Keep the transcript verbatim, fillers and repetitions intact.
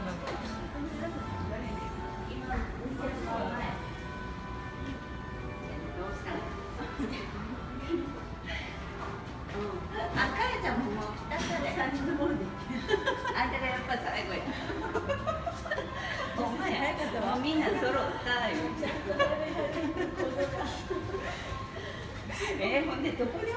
あ、かやちゃんももう来たから。三人のボールで。あんたがやっぱ最後や。ほんまや。もうみんな揃ったよ。えー、ほんでどこで